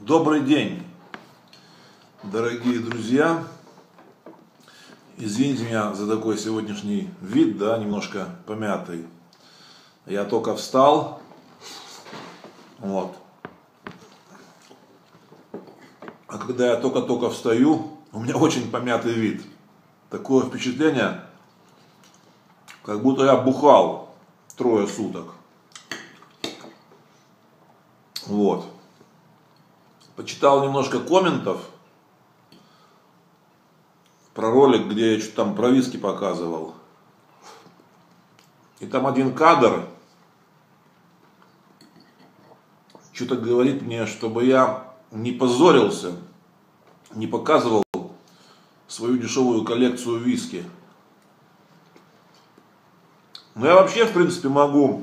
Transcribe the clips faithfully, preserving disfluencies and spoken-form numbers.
Добрый день, дорогие друзья. Извините меня за такой сегодняшний вид, да, немножко помятый. Я только встал, вот. А когда я только-только встаю, у меня очень помятый вид. Такое впечатление, как будто я бухал трое суток. Вот. Почитал немножко комментов про ролик, где я что-то там про виски показывал. И там один кадр что-то говорит мне, чтобы я не позорился, не показывал свою дешевую коллекцию виски. Но я вообще, в принципе, могу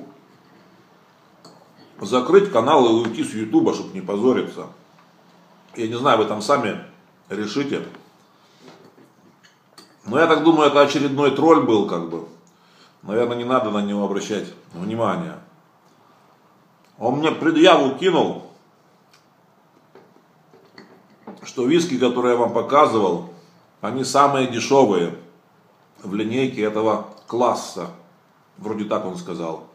закрыть канал и уйти с ютуба, чтобы не позориться. Я не знаю, вы там сами решите. Но я так думаю, это очередной тролль был, как бы. Наверное, не надо на него обращать внимание. Он мне предъяву кинул, что виски, которые я вам показывал, они самые дешевые в линейке этого класса. Вроде так он сказал.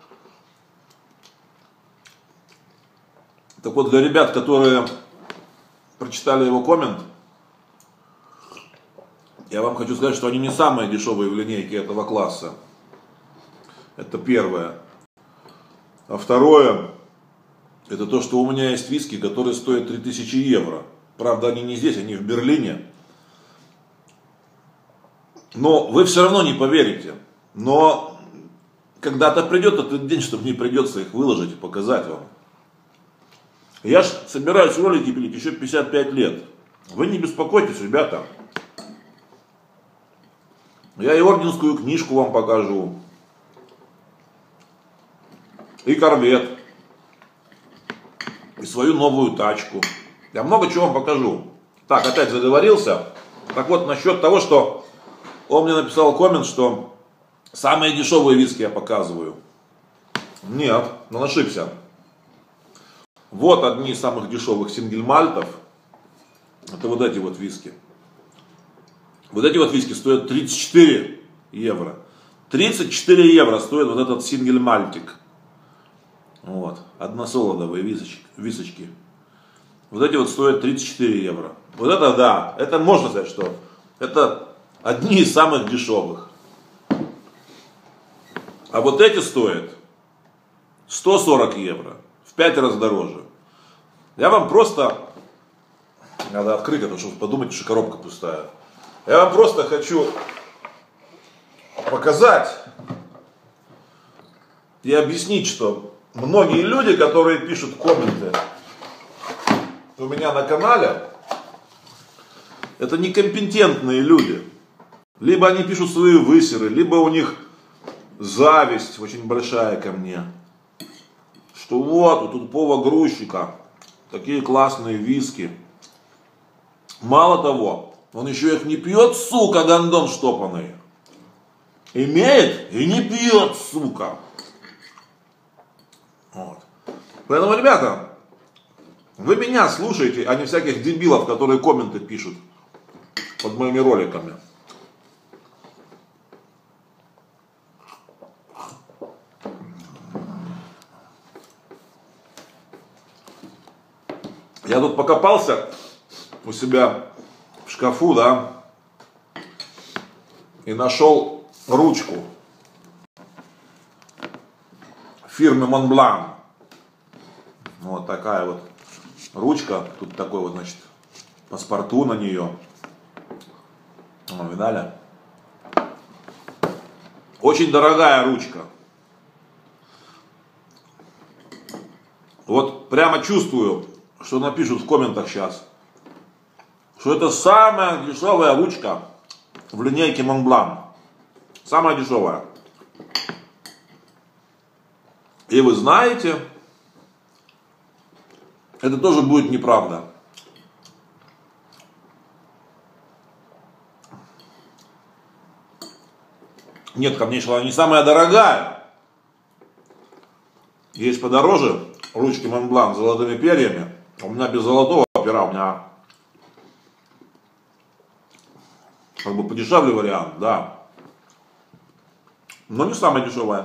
Так вот, для ребят, которые прочитали его коммент, я вам хочу сказать, что они не самые дешевые в линейке этого класса. Это первое. А второе, это то, что у меня есть виски, которые стоят три тысячи евро. Правда, они не здесь, они в Берлине. Но вы все равно не поверите. Но когда-то придет этот день, чтобы не придется их выложить и показать вам. Я ж собираюсь ролики пилить еще пятьдесят пять лет. Вы не беспокойтесь, ребята. Я и орденскую книжку вам покажу. И корвет. И свою новую тачку. Я много чего вам покажу. Так, опять заговорился. Так вот, насчет того, что он мне написал коммент, что самые дешевые виски я показываю. Нет, он ошибся. Вот одни из самых дешевых сингельмальтов. Это вот эти вот виски. Вот эти вот виски стоят тридцать четыре евро. тридцать четыре евро стоит вот этот сингельмальтик. Вот. Односолодовые височки, височки. Вот эти вот стоят тридцать четыре евро. Вот это да. Это можно сказать, что это одни из самых дешевых. А вот эти стоят сто сорок евро. В пять раз дороже. Я вам просто... Надо открыть это, чтобы подумать, что коробка пустая. Я вам просто хочу показать и объяснить, что многие люди, которые пишут комменты у меня на канале, это некомпетентные люди. Либо они пишут свои высеры, либо у них зависть очень большая ко мне. Что вот, у тупого грузчика такие классные виски. Мало того, он еще их не пьет, сука, гондон штопанный. Имеет и не пьет, сука. Вот. Поэтому, ребята, вы меня слушаете, а не всяких дебилов, которые комменты пишут под моими роликами. Я тут покопался у себя в шкафу, да, и нашел ручку фирмы Montblanc. Вот такая вот ручка. Тут такой вот, значит, паспорту на нее. О, видали? Очень дорогая ручка. Вот прямо чувствую, что напишут в комментах сейчас, что это самая дешевая ручка в линейке Montblanc. Самая дешевая. И вы знаете, это тоже будет неправда. Нет, ко мне шла не самая дорогая. Есть подороже ручки Montblanc с золотыми перьями. У меня без золотого пера у меня как бы подешевле вариант, да. Но не самая дешевая.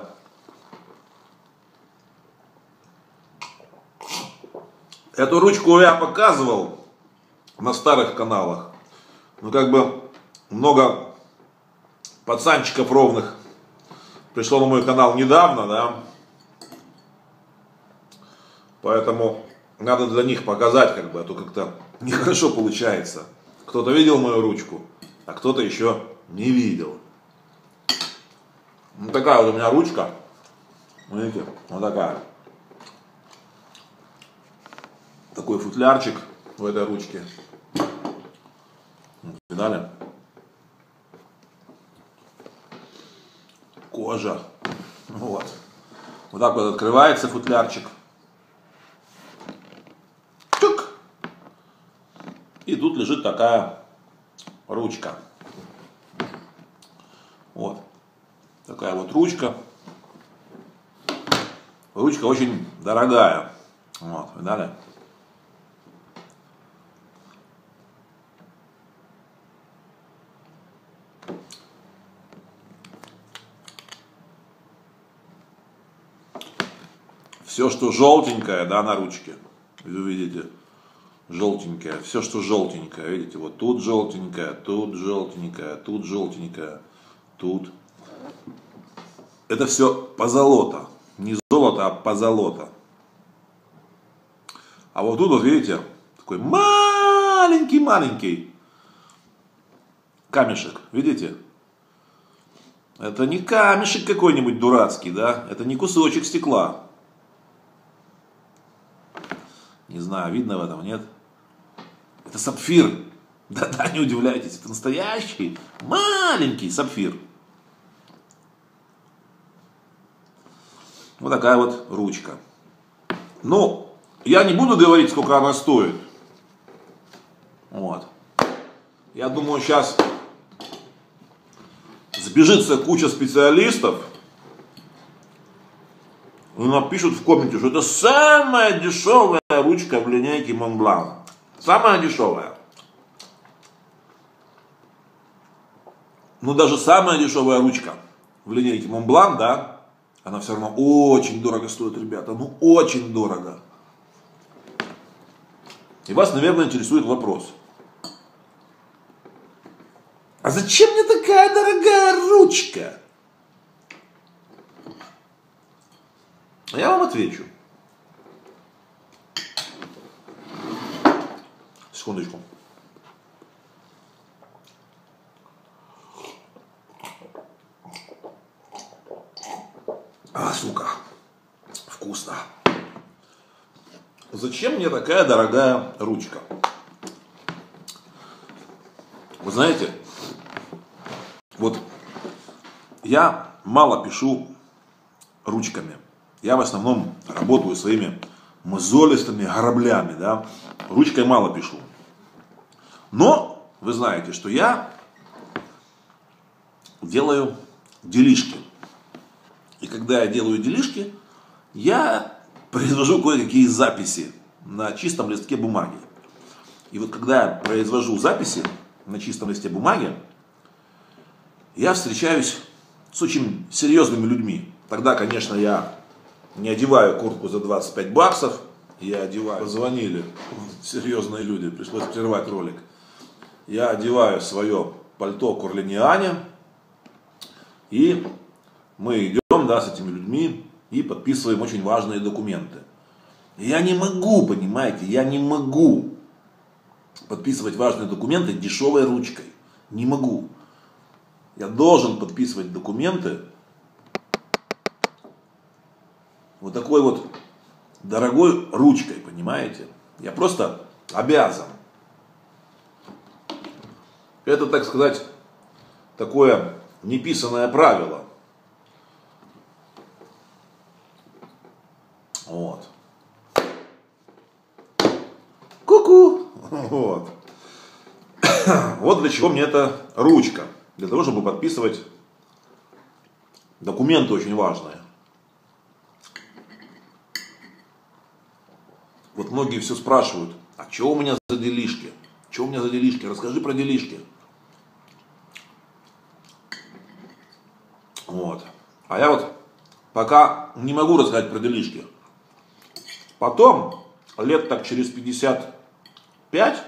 Эту ручку я показывал на старых каналах. Ну как бы много пацанчиков ровных пришло на мой канал недавно, да. Поэтому надо для них показать, как бы, а то как-то нехорошо получается. Кто-то видел мою ручку, а кто-то еще не видел. Вот такая вот у меня ручка. Видите, вот такая. Такой футлярчик в этой ручке. Видали? Кожа. Вот. Вот так вот открывается футлярчик. Чук. И тут лежит такая ручка. Вот. Такая вот ручка. Ручка очень дорогая. Вот, видали? Все, что желтенькое, да, на ручке, вы видите, желтенькое, все, что желтенькое, видите, вот тут желтенькое, тут желтенькое, тут желтенькое, тут. Это все позолота, не золото, а позолота. А вот тут, вот видите, такой маленький-маленький камешек, видите? Это не камешек какой-нибудь дурацкий, да, это не кусочек стекла. Не знаю, видно в этом, нет? Это сапфир. Да-да, не удивляйтесь, это настоящий маленький сапфир. Вот такая вот ручка. Ну, я не буду говорить, сколько она стоит. Вот. Я думаю, сейчас сбежится куча специалистов и напишут в комменте, что это самая дешевая ручка в линейке Montblanc. Самая дешевая. Ну, даже самая дешевая ручка в линейке Montblanc, да, она все равно очень дорого стоит, ребята. Ну, очень дорого. И вас, наверное, интересует вопрос. А зачем мне такая дорогая ручка? Я вам отвечу. Секундочку. А, сука. Вкусно. Зачем мне такая дорогая ручка? Вы знаете, вот я мало пишу ручками. Я в основном работаю своими мозолистыми граблями, да. Ручкой мало пишу. Но вы знаете, что я делаю делишки. И когда я делаю делишки, я произвожу кое-какие записи на чистом листке бумаги. И вот когда я произвожу записи на чистом листе бумаги, я встречаюсь с очень серьезными людьми. Тогда, конечно, я не одеваю куртку за двадцать пять баксов, я одеваю, позвонили серьезные люди, пришлось прервать ролик. Я одеваю свое пальто Курлиниане, и мы идем, да, с этими людьми и подписываем очень важные документы. Я не могу, понимаете, я не могу подписывать важные документы дешевой ручкой. Не могу. Я должен подписывать документы вот такой вот дорогой ручкой, понимаете? Я просто обязан. Это, так сказать, такое неписанное правило. Вот. Ку-ку. Вот. Вот для чего мне эта ручка. Для того, чтобы подписывать документы очень важные. Вот многие все спрашивают, А что у меня за делишки? Что у меня за делишки? Расскажи про делишки. Вот. А я вот пока не могу рассказать про делишки. Потом, лет так через пятьдесят пять,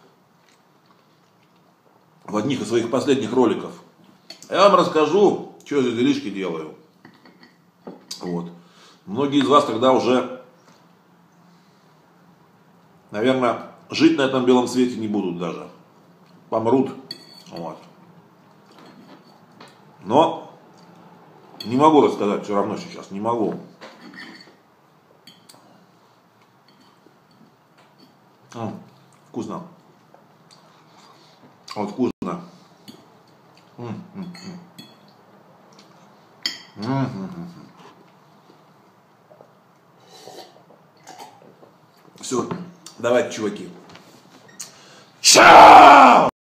в одних из своих последних роликов, я вам расскажу, что я за делишки делаю. Вот. Многие из вас тогда уже, наверное, жить на этом белом свете не будут даже. Помрут. Вот. Но не могу рассказать все равно сейчас, не могу. М, вкусно. Вот вкусно. М, м, м. М, м, м. Все, давайте, чуваки. Чао!